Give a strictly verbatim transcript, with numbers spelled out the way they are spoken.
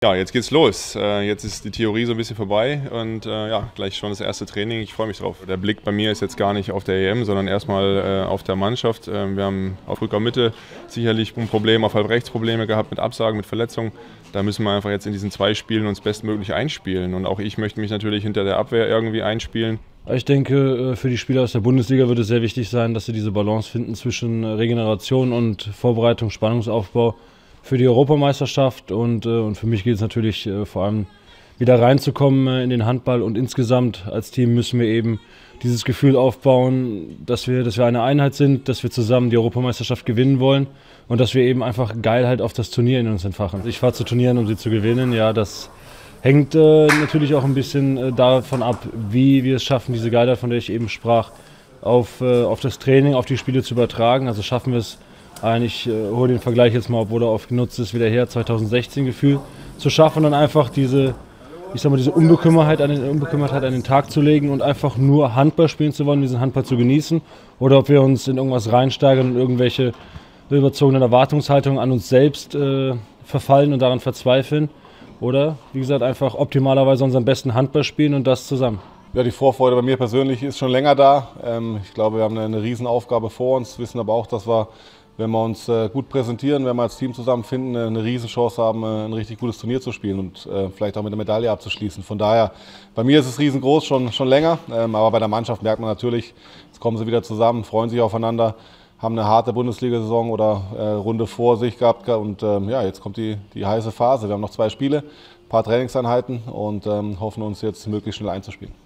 Ja, jetzt geht's los. Jetzt ist die Theorie so ein bisschen vorbei und ja, gleich schon das erste Training. Ich freue mich drauf. Der Blick bei mir ist jetzt gar nicht auf der E M, sondern erstmal auf der Mannschaft. Wir haben auf Rücker Mitte sicherlich ein Problem, auf halb rechts Probleme gehabt mit Absagen, mit Verletzungen. Da müssen wir einfach jetzt in diesen zwei Spielen uns bestmöglich einspielen. Und auch ich möchte mich natürlich hinter der Abwehr irgendwie einspielen. Ich denke, für die Spieler aus der Bundesliga wird es sehr wichtig sein, dass sie diese Balance finden zwischen Regeneration und Vorbereitung, Spannungsaufbau für die Europameisterschaft. Und, und für mich geht es natürlich vor allem wieder reinzukommen in den Handball. Und insgesamt als Team müssen wir eben dieses Gefühl aufbauen, dass wir, dass wir eine Einheit sind, dass wir zusammen die Europameisterschaft gewinnen wollen und dass wir eben einfach Geilheit auf das Turnier in uns entfachen. Ich fahre zu Turnieren, um sie zu gewinnen. Ja, das hängt äh, natürlich auch ein bisschen äh, davon ab, wie wir es schaffen, diese Geilheit, von der ich eben sprach, auf, äh, auf das Training, auf die Spiele zu übertragen. Also schaffen wir es eigentlich, ich äh, hole den Vergleich jetzt mal, obwohl er oft genutzt ist, wieder her, zweitausendsechzehn Gefühl zu schaffen und dann einfach diese, ich sag mal, diese Unbekümmertheit an, den, Unbekümmertheit an den Tag zu legen und einfach nur Handball spielen zu wollen, diesen Handball zu genießen. Oder ob wir uns in irgendwas reinsteigern und irgendwelche überzogenen Erwartungshaltungen an uns selbst äh, verfallen und daran verzweifeln. Oder, wie gesagt, einfach optimalerweise unseren besten Handball spielen und das zusammen. Ja, die Vorfreude bei mir persönlich ist schon länger da. Ähm, ich glaube, wir haben eine, eine Riesenaufgabe vor uns, wissen aber auch, dass wir, wenn wir uns äh, gut präsentieren, wenn wir als Team zusammenfinden, eine, eine Riesenchance haben, äh, ein richtig gutes Turnier zu spielen und äh, vielleicht auch mit einer Medaille abzuschließen. Von daher, bei mir ist es riesengroß, schon, schon länger, ähm, aber bei der Mannschaft merkt man natürlich, jetzt kommen sie wieder zusammen, freuen sich aufeinander, haben eine harte Bundesliga-Saison oder äh, Runde vor sich gehabt und ähm, ja, jetzt kommt die, die heiße Phase. Wir haben noch zwei Spiele, ein paar Trainingseinheiten und ähm, hoffen uns jetzt möglichst schnell einzuspielen.